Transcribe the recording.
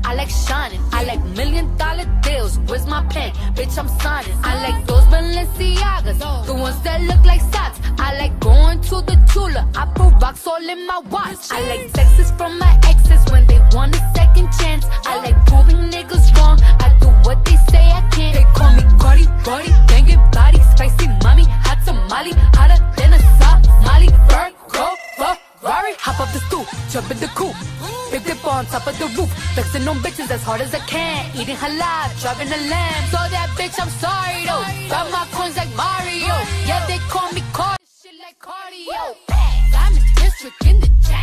I like shining. I like $1,000,000 deals. Where's my pen? Bitch, I'm signing. I like those Balenciagas, the ones that look like socks. I like going to the Tula. I put rocks all in my watch. I like texts from my exes when they want a second chance. I like proving niggas wrong. I do what they say I can't. They call me Cardi, Cardi, banging body, spicy mommy, hot tamale, hotter than a Somali. Virgo, Ferrari, hop up the stoop, jump in the coupe. Big dip on top of the roof, flexing on bitches as hard as I can. Eating halal, driving a lamb. So that bitch, I'm sorry though. Got my coins like Mario. Yeah, they call me Cardi, shit like cardio. Diamond district in the